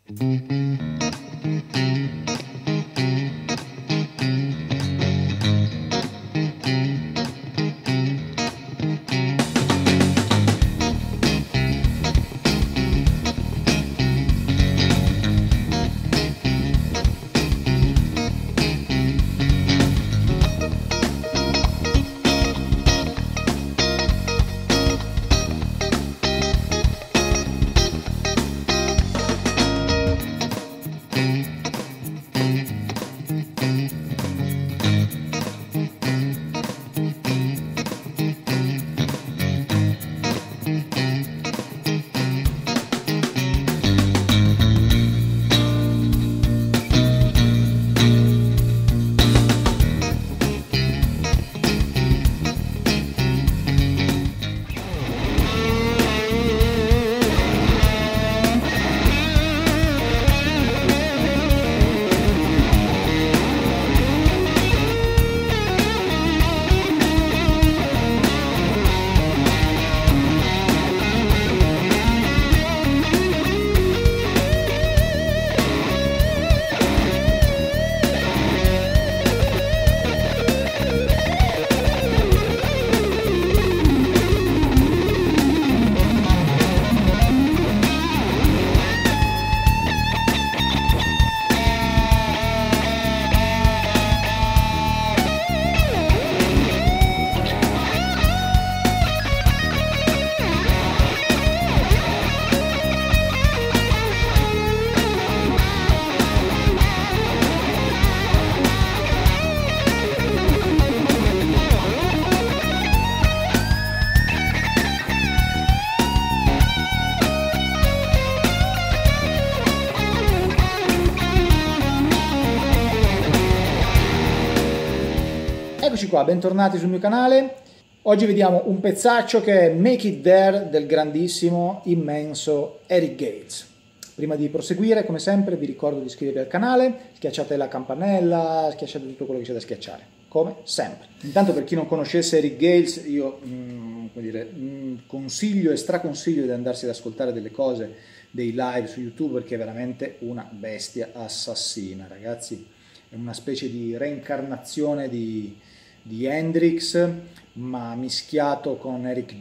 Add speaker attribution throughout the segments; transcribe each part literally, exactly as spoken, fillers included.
Speaker 1: Eccoci qua, bentornati sul mio canale. Oggi vediamo un pezzaccio che è Make It There del grandissimo, immenso Eric Gales. Prima di proseguire, come sempre, vi ricordo di iscrivervi al canale, schiacciate la campanella, schiacciate tutto quello che c'è da schiacciare, come sempre. Intanto, per chi non conoscesse Eric Gales, io mm, come dire, mm, consiglio e straconsiglio di andarsi ad ascoltare delle cose, dei live su YouTube, perché è veramente una bestia assassina, ragazzi. È una specie di reincarnazione di, di Hendrix, ma mischiato con Eric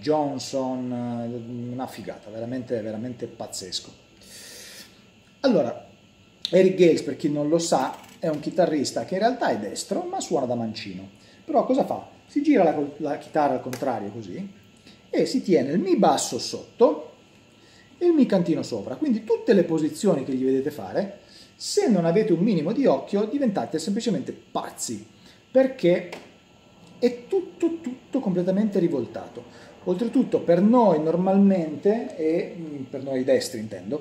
Speaker 1: Johnson, una figata, veramente, veramente pazzesco. Allora, Eric Gales, per chi non lo sa, è un chitarrista che in realtà è destro, ma suona da mancino. Però cosa fa? Si gira la, la chitarra al contrario così, e si tiene il Mi basso sotto e il Mi cantino sopra. Quindi tutte le posizioni che gli vedete fare, se non avete un minimo di occhio, diventate semplicemente pazzi, perché è tutto, tutto completamente rivoltato. Oltretutto, per noi normalmente, e per noi destri intendo,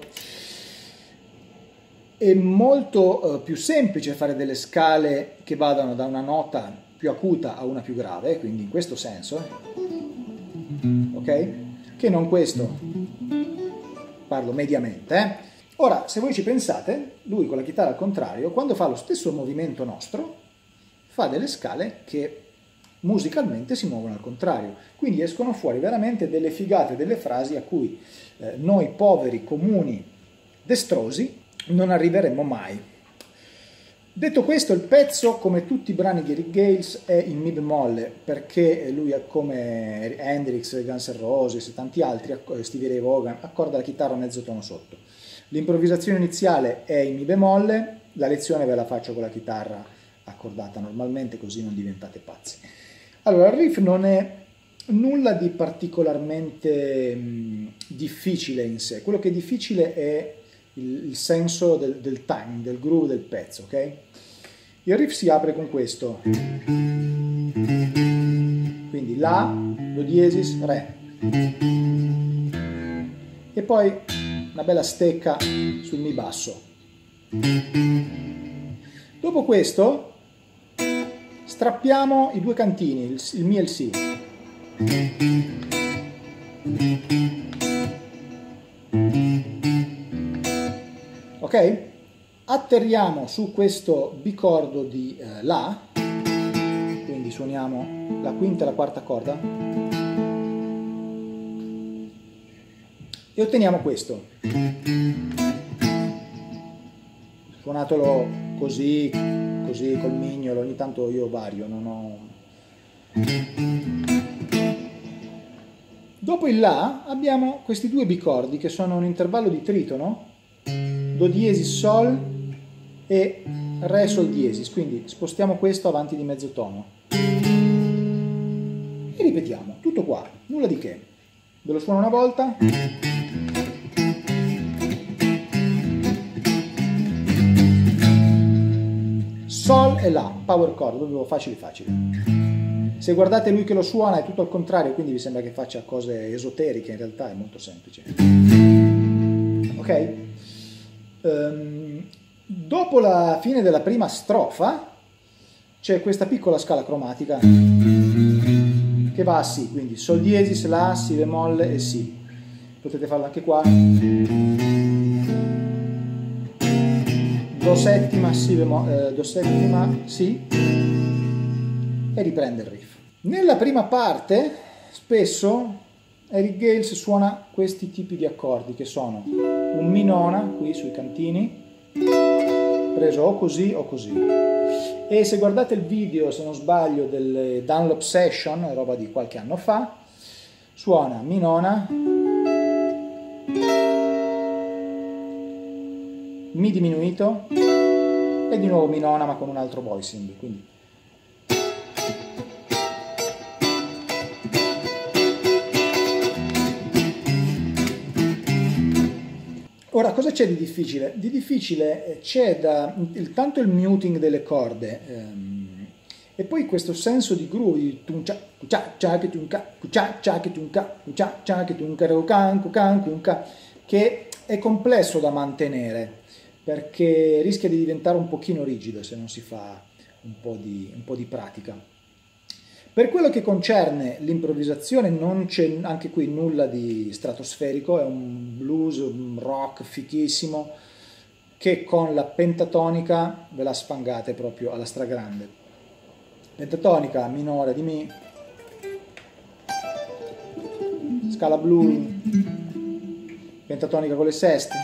Speaker 1: è molto eh, più semplice fare delle scale che vadano da una nota più acuta a una più grave, quindi in questo senso, ok? Che non questo, parlo mediamente, eh? Ora, se voi ci pensate, lui con la chitarra al contrario, quando fa lo stesso movimento nostro, fa delle scale che musicalmente si muovono al contrario. Quindi escono fuori veramente delle figate, delle frasi a cui eh, noi poveri, comuni, destrosi, non arriveremmo mai. Detto questo, il pezzo, come tutti i brani di Eric Gales, è in Mi bemolle, perché lui è come Hendrix, Guns N' Roses e tanti altri, Stevie Ray Vaughan, accorda la chitarra a mezzo tono sotto. L'improvvisazione iniziale è in Mi bemolle, la lezione ve la faccio con la chitarra accordata normalmente, così non diventate pazzi. Allora, il riff non è nulla di particolarmente mh, difficile in sé, quello che è difficile è il, il senso del, del time, del groove del pezzo, ok? Il riff si apre con questo, quindi La, Do diesis, Re, e poi una bella stecca sul Mi basso. Dopo questo strappiamo i due cantini, il, il Mi e il Si. Ok? Atterriamo su questo bicordo di eh, La, quindi suoniamo la quinta e la quarta corda e otteniamo questo. suonatelo così, così col mignolo, ogni tanto io vario, non ho... Dopo il La abbiamo questi due bicordi che sono un intervallo di tritono, Do diesis Sol e Re Sol diesis, quindi spostiamo questo avanti di mezzo tono e ripetiamo, tutto qua, nulla di che. Ve lo suono una volta. Sol e La, power chord, proprio facili facili. Se guardate lui che lo suona è tutto al contrario, quindi vi sembra che faccia cose esoteriche, in realtà è molto semplice. Ok? Um, dopo la fine della prima strofa c'è questa piccola scala cromatica che va a Si, quindi Sol diesis, La, Si bemolle e Si. Potete farlo anche qua. Do settima, Si bemolle, eh, Do settima, Si, e riprende il riff. Nella prima parte spesso Eric Gales suona questi tipi di accordi che sono un Mi nona qui sui cantini, preso o così o così, e se guardate il video, se non sbaglio, delle Dunlop Session, roba di qualche anno fa, suona Mi nona, Mi diminuito e di nuovo Mi nona ma con un altro voicing, quindi ora, cosa c'è di difficile? Di difficile c'è da il, tanto il muting delle corde ehm, e poi questo senso di groove di tunca, cuccia, che tunca, cuccia, che tunca, cuccia, che tunca, can, can, kunca, che è complesso da mantenere perché rischia di diventare un pochino rigido se non si fa un po' di, un po' di pratica. Per quello che concerne l'improvvisazione non c'è anche qui nulla di stratosferico, è un blues, un rock fichissimo che con la pentatonica ve la sfangate proprio alla stragrande. Pentatonica minore di Mi, scala blu, pentatonica con le seste,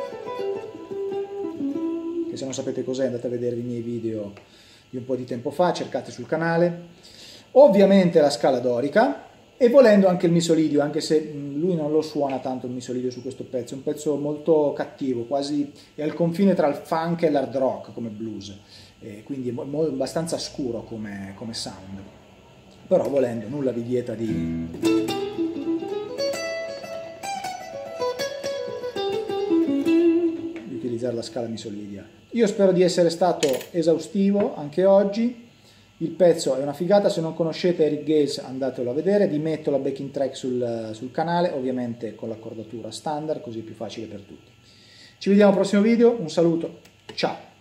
Speaker 1: che se non sapete cos'è andate a vedere i miei video di un po' di tempo fa, cercate sul canale. Ovviamente la scala dorica e volendo anche il Mi solidio, anche se lui non lo suona tanto il Mi solidio su questo pezzo, è un pezzo molto cattivo, quasi è al confine tra il funk e l'hard rock come blues, e quindi è molto, abbastanza scuro come, come sound, però volendo nulla vi vieta di... di utilizzare la scala Mi solidia. Io spero di essere stato esaustivo anche oggi. Il pezzo è una figata, se non conoscete Eric Gales andatelo a vedere, vi metto la backing track sul, sul canale, ovviamente con l'accordatura standard, così è più facile per tutti. Ci vediamo al prossimo video, un saluto, ciao!